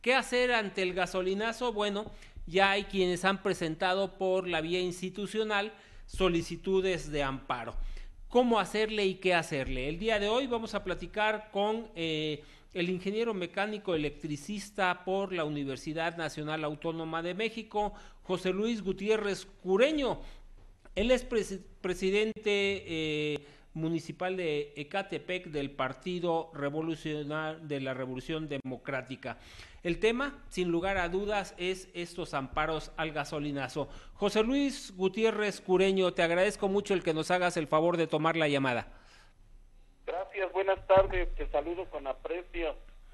¿Qué hacer ante el gasolinazo? Bueno, ya hay quienes han presentado por la vía institucional solicitudes de amparo. ¿Cómo hacerle y qué hacerle? El día de hoy vamos a platicar con el ingeniero mecánico electricista por la Universidad Nacional Autónoma de México, José Luis Gutiérrez Cureño. Él es presidente municipal de Ecatepec del Partido Revolucionario de la Revolución Democrática. El tema, sin lugar a dudas, es estos amparos al gasolinazo. José Luis Gutiérrez Cureño, te agradezco mucho el que nos hagas el favor de tomar la llamada. Gracias, buenas tardes, te saludo con aprecio.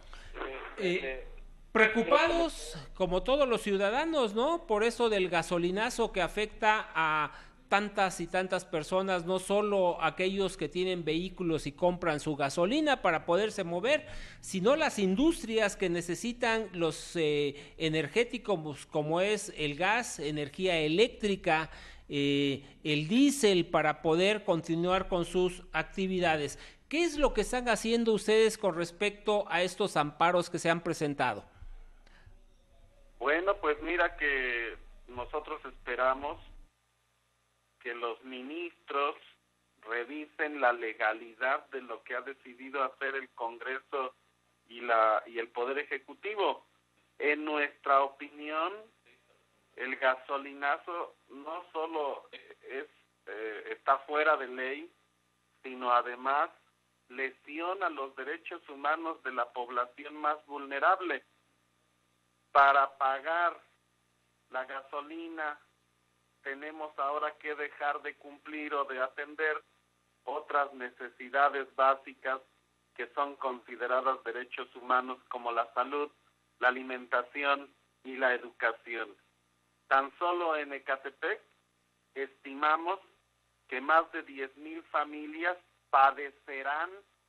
Preocupados, como todos los ciudadanos, ¿no? Por eso del gasolinazo que afecta a tantas y tantas personas, no solo aquellos que tienen vehículos y compran su gasolina para poderse mover, sino las industrias que necesitan los energéticos como es el gas, energía eléctrica, el diésel para poder continuar con sus actividades. ¿Qué es lo que están haciendo ustedes con respecto a estos amparos que se han presentado? Bueno, pues mira que nosotros esperamos que los ministros revisen la legalidad de lo que ha decidido hacer el Congreso y el Poder Ejecutivo. En nuestra opinión, el gasolinazo no solo está fuera de ley, sino además lesiona los derechos humanos de la población más vulnerable. Para pagar la gasolina tenemos ahora que dejar de cumplir o de atender otras necesidades básicas que son consideradas derechos humanos como la salud, la alimentación y la educación. Tan solo en Ecatepec estimamos que más de 10,000 familias padecerán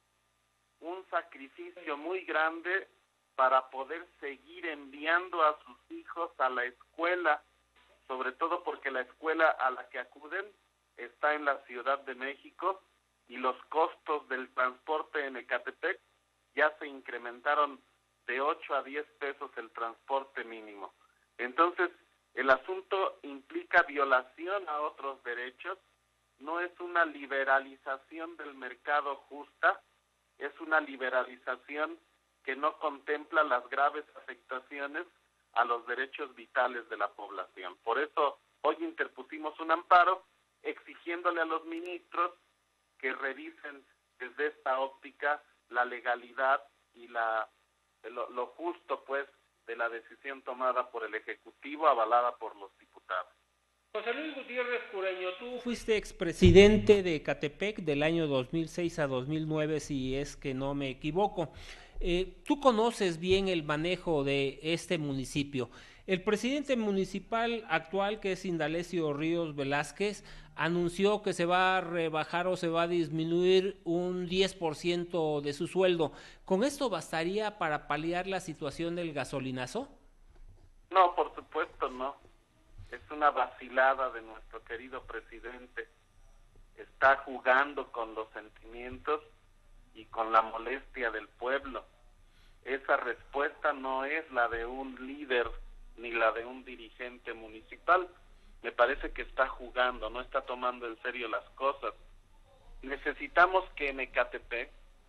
un sacrificio muy grande para poder seguir enviando a sus hijos a la escuela, sobre todo porque la escuela a la que acuden está en la Ciudad de México y los costos del transporte en Ecatepec ya se incrementaron de 8 a 10 pesos el transporte mínimo. Entonces, el asunto implica violación a otros derechos, no es una liberalización del mercado justa, es una liberalización que no contempla las graves afectaciones a los derechos vitales de la población. Por eso hoy interpusimos un amparo exigiéndole a los ministros que revisen desde esta óptica la legalidad y lo justo pues de la decisión tomada por el Ejecutivo, avalada por los diputados. José Luis Gutiérrez Cureño, tú fuiste expresidente de Ecatepec del año 2006 a 2009, si es que no me equivoco. Tú conoces bien el manejo de este municipio. El presidente municipal actual, que es Indalecio Ríos Velázquez, anunció que se va a rebajar o se va a disminuir un 10% de su sueldo. ¿Con esto bastaría para paliar la situación del gasolinazo? No, por supuesto no. Es una vacilada de nuestro querido presidente. Está jugando con los sentimientos y con la molestia del pueblo. Esa respuesta no es la de un líder ni la de un dirigente municipal. Me parece que está jugando, no está tomando en serio las cosas. Necesitamos que en Ecatepec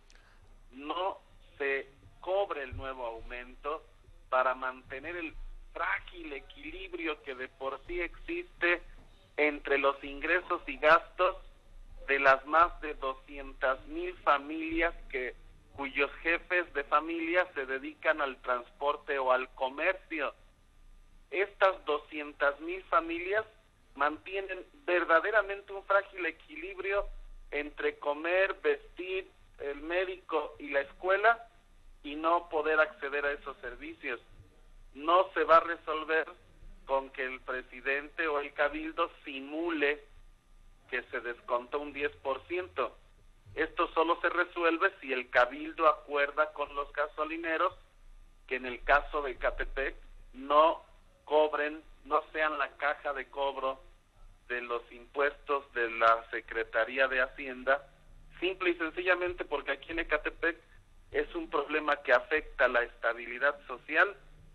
no se cobre el nuevo aumento para mantener el frágil equilibrio que de por sí existe entre los ingresos y gastos de las más de 200,000 familias cuyos jefes de familia se dedican al transporte o al comercio. Estas 200,000 familias mantienen verdaderamente un frágil equilibrio entre comer, vestir, el médico y la escuela y no poder acceder a esos servicios. No se va a resolver con que el presidente o el cabildo simule que se descontó un 10%. Esto solo se resuelve si el cabildo acuerda con los gasolineros que en el caso de Ecatepec no cobren, no sean la caja de cobro de los impuestos de la Secretaría de Hacienda, simple y sencillamente porque aquí en Ecatepec es un problema que afecta la estabilidad social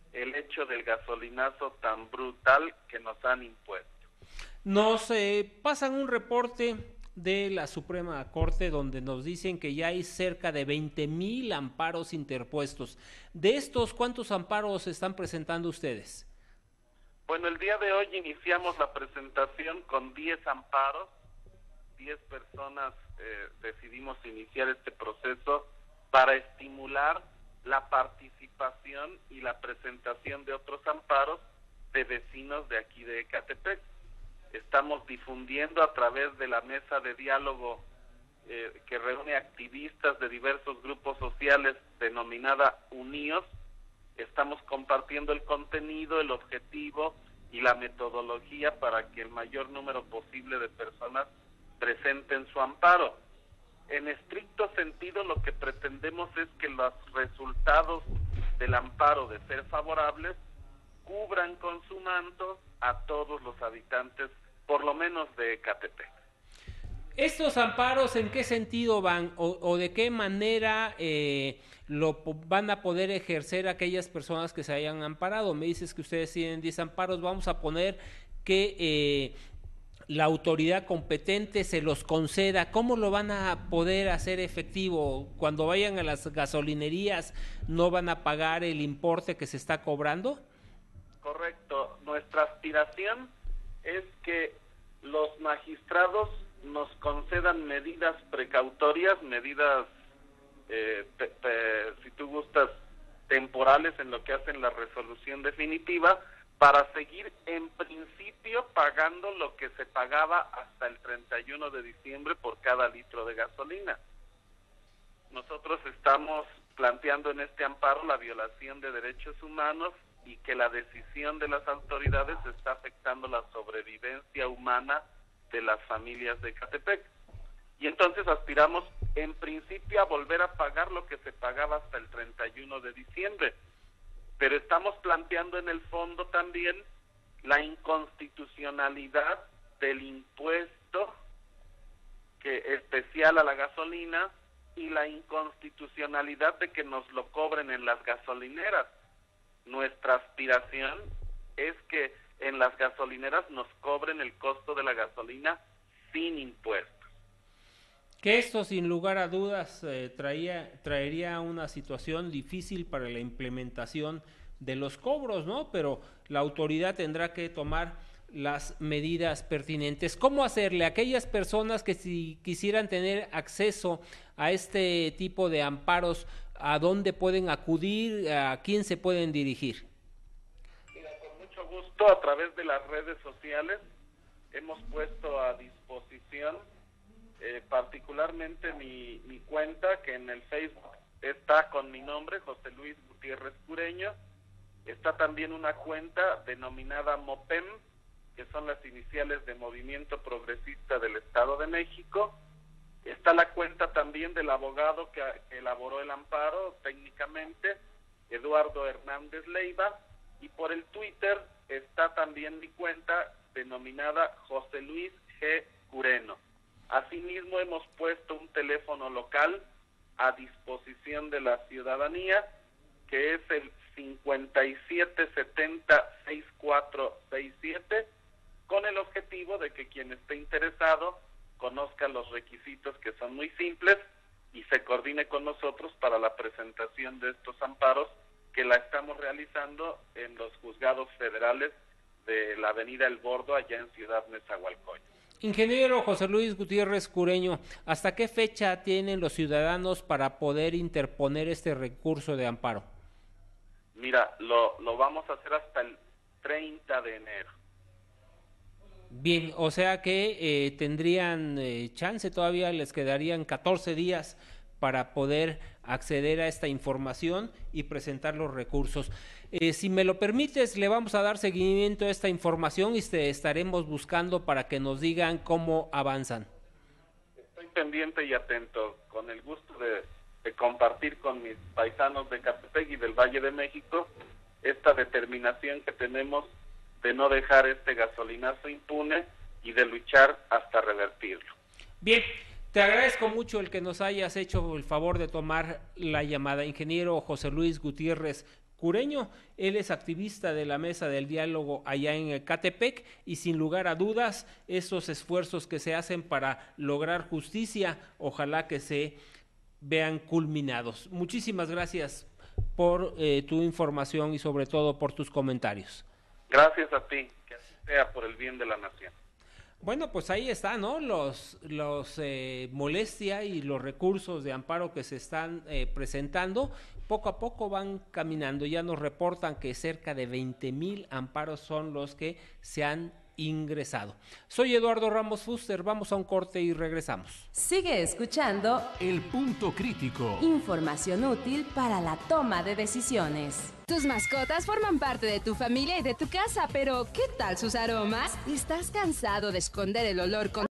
el hecho del gasolinazo tan brutal que nos han impuesto. Nos pasan un reporte de la Suprema Corte donde nos dicen que ya hay cerca de 20,000 amparos interpuestos. De estos, ¿cuántos amparos están presentando ustedes? Bueno, el día de hoy iniciamos la presentación con 10 amparos. 10 personas decidimos iniciar este proceso para estimular la participación y la presentación de otros amparos de vecinos de aquí de Ecatepec. Estamos difundiendo a través de la mesa de diálogo que reúne activistas de diversos grupos sociales denominada Unidos. Estamos compartiendo el contenido, el objetivo y la metodología para que el mayor número posible de personas presenten su amparo. En estricto sentido, lo que pretendemos es que los resultados del amparo, de ser favorables, cubran con su manto a todos los habitantes, por lo menos de Ecatepec. ¿Estos amparos en qué sentido van o de qué manera lo van a poder ejercer aquellas personas que se hayan amparado? Me dices que ustedes tienen 10 amparos, vamos a poner que la autoridad competente se los conceda. ¿Cómo lo van a poder hacer efectivo? Cuando vayan a las gasolinerías, ¿no van a pagar el importe que se está cobrando? Correcto. Nuestra aspiración es que los magistrados nos concedan medidas precautorias, medidas, si tú gustas, temporales en lo que hacen la resolución definitiva, para seguir en principio pagando lo que se pagaba hasta el 31 de diciembre por cada litro de gasolina. Nosotros estamos planteando en este amparo la violación de derechos humanos y que la decisión de las autoridades está afectando la sobrevivencia humana de las familias de Ecatepec. Y entonces aspiramos en principio a volver a pagar lo que se pagaba hasta el 31 de diciembre. Pero estamos planteando en el fondo también la inconstitucionalidad del impuesto especial a la gasolina y la inconstitucionalidad de que nos lo cobren en las gasolineras. Nuestra aspiración es que en las gasolineras nos cobren el costo de la gasolina sin impuestos. Que esto sin lugar a dudas traería una situación difícil para la implementación de los cobros, ¿no? Pero la autoridad tendrá que tomar las medidas pertinentes. ¿Cómo hacerle a aquellas personas que si quisieran tener acceso a este tipo de amparos, a dónde pueden acudir, a quién se pueden dirigir? Mira, con mucho gusto, a través de las redes sociales hemos puesto a disposición particularmente mi cuenta, que en el Facebook está con mi nombre, José Luis Gutiérrez Cureño. Está también una cuenta denominada MOPEM, que son las iniciales de Movimiento Progresista del Estado de México. Está la cuenta también del abogado que elaboró el amparo técnicamente, Eduardo Hernández Leiva, y por el Twitter está también mi cuenta denominada José Luis G. Cureno. Asimismo, hemos puesto un teléfono local a disposición de la ciudadanía, que es el 5770-6467, con el objetivo de que quien esté interesado conozca los requisitos, que son muy simples, y se coordine con nosotros para la presentación de estos amparos, que la estamos realizando en los juzgados federales de la Avenida El Bordo, allá en Ciudad Nezahualcóyotl. Ingeniero José Luis Gutiérrez Cureño, ¿hasta qué fecha tienen los ciudadanos para poder interponer este recurso de amparo? Mira, lo vamos a hacer hasta el 30 de enero. Bien, o sea que tendrían chance, todavía les quedarían 14 días para poder acceder a esta información y presentar los recursos. Si me lo permites, le vamos a dar seguimiento a esta información y estaremos buscando para que nos digan cómo avanzan. Estoy pendiente y atento, con el gusto de compartir con mis paisanos de Ecatepec y del Valle de México esta determinación que tenemos de no dejar este gasolinazo impune y de luchar hasta revertirlo. Bien, te agradezco mucho el que nos hayas hecho el favor de tomar la llamada, ingeniero José Luis Gutiérrez Cureño. Él es activista de la Mesa del Diálogo allá en Ecatepec y sin lugar a dudas esos esfuerzos que se hacen para lograr justicia, ojalá que se vean culminados. Muchísimas gracias por tu información y sobre todo por tus comentarios. Gracias a ti, que así sea por el bien de la nación. Bueno, pues ahí está, ¿no? Los molestia y los recursos de amparo que se están presentando, poco a poco van caminando. Ya nos reportan que cerca de 20,000 amparos son los que se han ingresado. Soy Eduardo Ramos Fuster, vamos a un corte y regresamos. Sigue escuchando El Punto Crítico. Información útil para la toma de decisiones. Tus mascotas forman parte de tu familia y de tu casa, pero ¿qué tal sus aromas? ¿Estás cansado de esconder el olor con